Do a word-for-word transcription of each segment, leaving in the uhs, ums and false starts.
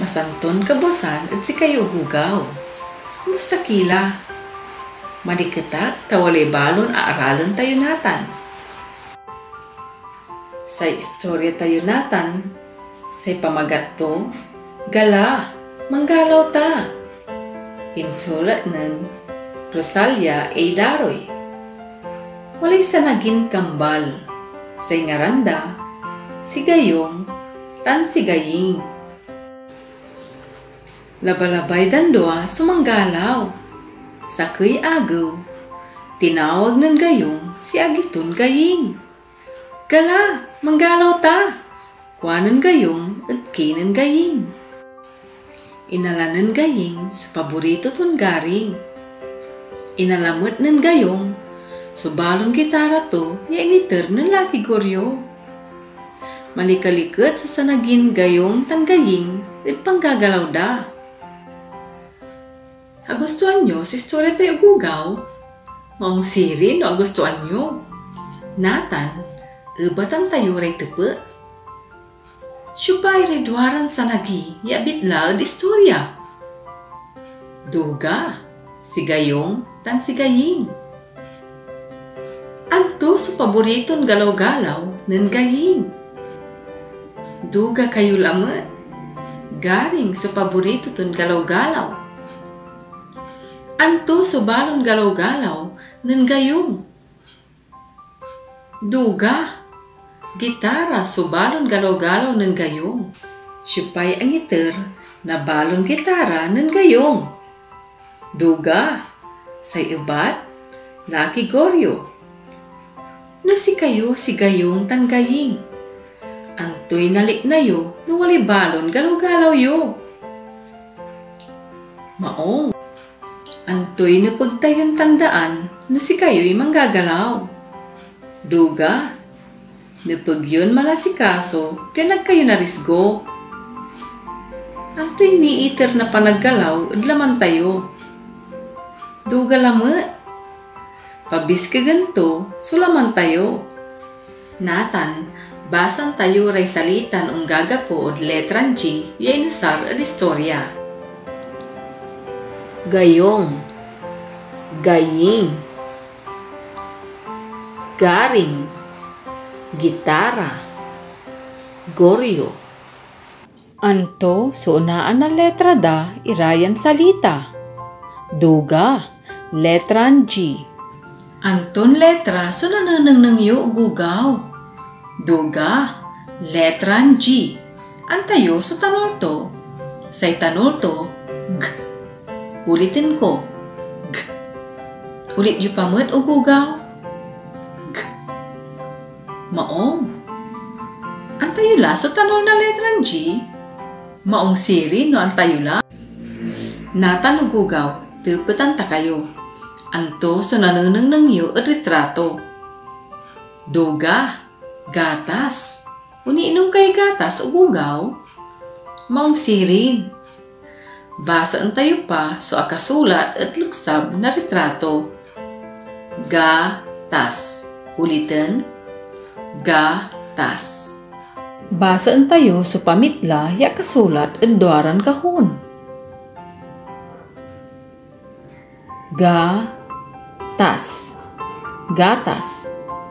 Masanton kabosan at si kayo hugaw. Kumusta kila? Madiketak tawalay balon aaralon tayo natan. Sa istorya tayo natan, say pamagat to, gala, manggalaw ta. Insulat ng Rosalia A. Daroy. Walay sa naging kambal, say ngaranda, si gayong, tan si gaying. Labalabay dandwa sumanggalaw, sakay agaw, tinawag ng gayong si agiton gaying. Gala, manggalaw ta, kuanan gayong at kinan gaying. Inalanan gaying sa paborito ton garing. Inalamot ng gayong, so balon gitara to, ya initer ng laki goryo. Malikalikot so sa naging gayong tan gaying, at panggagalaw da. Agustuhan nyo si story tayo gugaw? Maong siri no agustuhan nyo? Natan, ebatan tayo ray tepe? Syupay ray duaran sa nagi, yabit la di istorya. Duga, si gayong tan si gaying. Anto sa paboriton galaw-galaw ng gaying. Duga kayo lamat, garing sa paborito ton galaw-galaw. Anto so balon galaw-galaw ng gayong. Duga, gitara so balon galaw-galaw ng gayong. Syupay ang iter na balon gitara ng gayong. Duga, say ibat, laki goryo. No si kayo si gayong tan gaying. Anto'y nalik na yo nung wali balon galaw-galaw yo. Maong. Antoy na pagtayon tandaan na si kayo'y manggagalaw. Duga, na pag yun malasikaso, pinag kayo narisgo. Antoy niiter na panaggalaw, adlaman tayo. Duga lamat, pabis ka ganto, sulaman tayo. Natan, basan tayo ray salitan ang gagapo od letran G, yainusar ad istorya. Gayong, gaying, garing, gitara, goryo. Anto so unaan na letra da irayan salita. Duga, letran G. Anton letra so nananang nang yu gugaw. Duga, letran G. Antayo so tanulto. Say tanulto, g. Ulitin ko. G. Ulit yu pamut o gugaw. G. Maong. Antayo la so tanol na letrang G. Maong siri no antayo la. Natan o gugaw, tipetan ta kayo. Anto so nananang nang yu at retrato. Duga, gatas. Uniinom kay gatas o gugaw. Maong sirin. Basa tayo pa so akasulat at luksab na retrato. Gatas. Ulitin. Gatas. Basa tayo so pamitla ya kasulat at duaran kahon. Gatas. Gatas.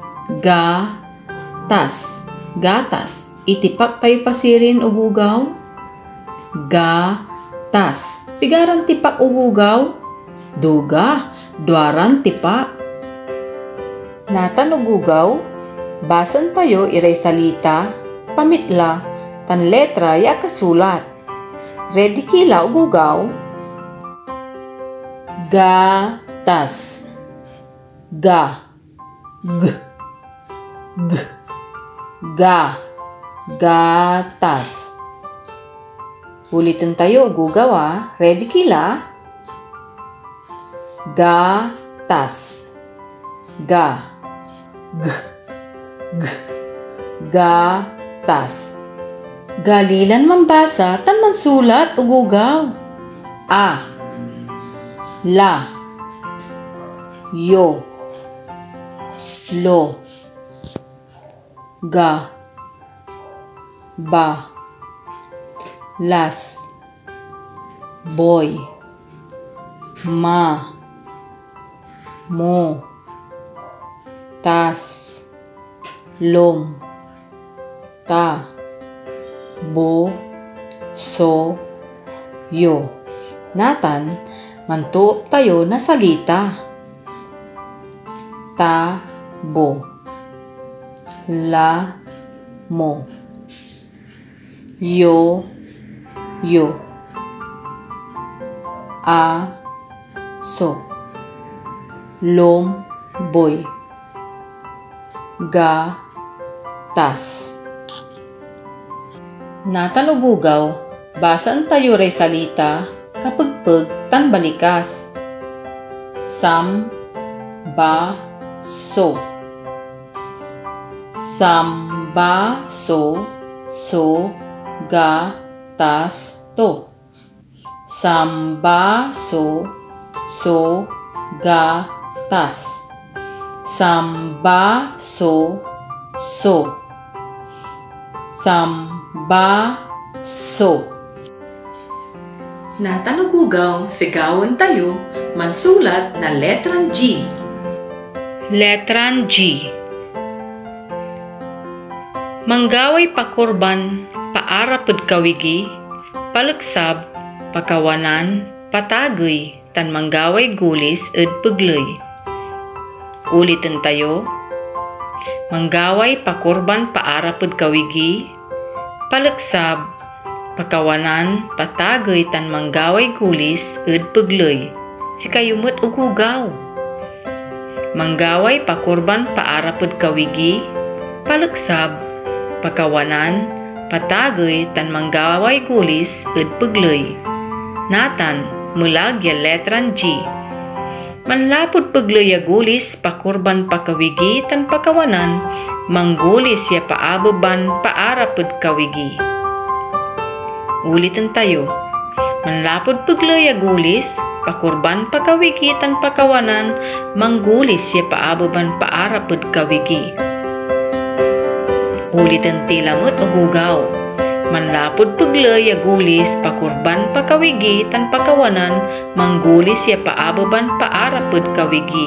Gatas. Gatas. Itipak tayo pasirin o gugaw. Gatas. Tas, pigaran tipak ugugaw. Duga, duaran tipak. Natan ugugaw, basan tayo iray salita, pamitla, tan letra ya kasulat. Ready kila ugugaw. Gatas. Ga. G. G. Ga. Gatas. Ulitin tayo, gugaw ah. Ready kila? Gatas. Ga. G. G. Gatas. Galilan mambasa, tan mansulat, ugugaw. A. La. Yo. Lo. Ga. Ba. Las. boy, ma, mo, tas, lom, ta, bo, so, yo. Natan, mantuop tayo na salita. Ta, bo, la, mo, yo, yo, a, so, lom, boy, ga, tas. Natanugugaw, basan tayo ray salita kapagpag tan balikas. Sam, ba, so. Sam, ba, so, so, ga, tas, to. Sam, ba, so, so, ga, tas. Sam, ba, so, so. Sam, ba, so. Natanugugaw, sigawan tayo, mansulat na letrang G. Letrang G. Manggaway pakurban, paarapod kawigi, paluksab, pakawanan, patagoy, tan manggaway gulis ed pegley. Ulitin tayo. Manggaway pakurban, paarapod kawigi, paluksab, pakawanan, patagoy, tan manggaway gulis ed pegley. Si kayumot ugugaw. Manggaway pakurban, paarapod kawigi, paluksab, pakawanan, patagoy, tan manggaway gulis ed pegley. Natan, mulag ya letran G. Manlapod pegley ya gulis, pakurban pakawigi, tan pakawanan, manggulis ya paabeban, paarapod kawigi. Ulitin tayo. Manlapod pegley ya gulis, pakurban pakawigi, tan pakawanan, manggulis ya paabeban, paarapod kawigi. Ulitin tilamot o gugaw. Manlapod pegley ya gulis, pakurban pakawigi, tan pakawanan, manggulis ya paabeban, paarapod kawigi.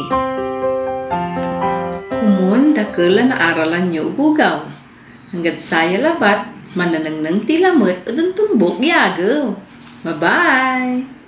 Kumun dakela na aralan nyo gugaw. Hanggat saya labat, mananang tilamot o dun tumbok yagaw. Bye-bye!